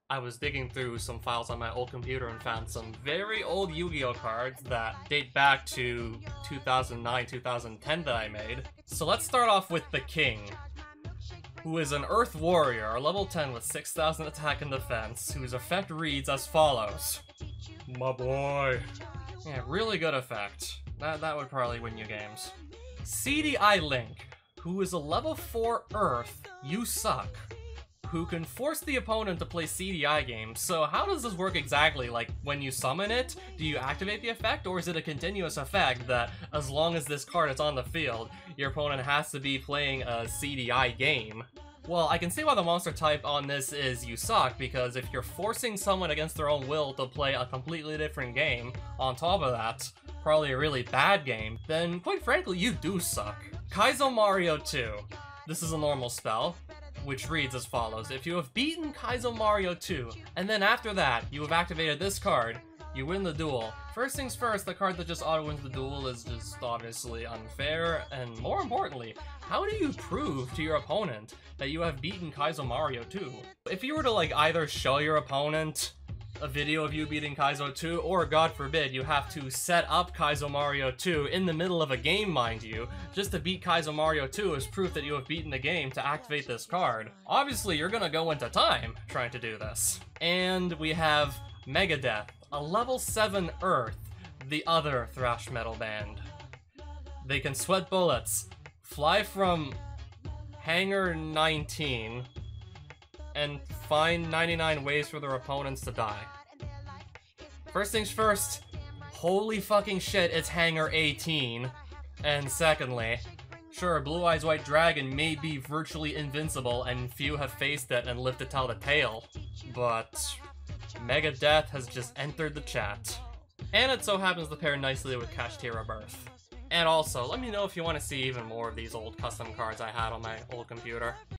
I was digging through some files on my old computer and found some very old Yu-Gi-Oh cards that date back to 2009, 2010 that I made. So let's start off with the King, who is an Earth Warrior, level 10 with 6,000 attack and defense, whose effect reads as follows. My boy. Yeah, really good effect. That would probably win you games. CDI Link, who is a level 4 Earth, you suck, who can force the opponent to play CDI games. So how does this work exactly? Like, when you summon it, do you activate the effect, or is it a continuous effect that as long as this card is on the field, your opponent has to be playing a CDI game? Well, I can see why the monster type on this is you suck, because if you're forcing someone against their own will to play a completely different game, on top of that, probably a really bad game, then quite frankly, you do suck. Kaizo Mario 2. This is a normal spell, which reads as follows. If you have beaten Kaizo Mario 2, and then after that, you have activated this card, you win the duel. First things first, the card that just auto-wins the duel is just obviously unfair, and more importantly, how do you prove to your opponent that you have beaten Kaizo Mario 2? If you were to like either show your opponent a video of you beating Kaizo 2, or god forbid, you have to set up Kaizo Mario 2 in the middle of a game, mind you, just to beat Kaizo Mario 2 is proof that you have beaten the game to activate this card. Obviously, you're gonna go into time trying to do this. And we have Megadeth, a level 7 Earth, the other thrash metal band. They can sweat bullets, fly from Hangar 19, and find 99 ways for their opponents to die. First things first, holy fucking shit, it's Hangar 18. And secondly, sure, Blue Eyes White Dragon may be virtually invincible and few have faced it and lived to tell the tale, but Megadeth has just entered the chat. And it so happens to pair nicely with Kashtira Birth. And also, let me know if you want to see even more of these old custom cards I had on my old computer.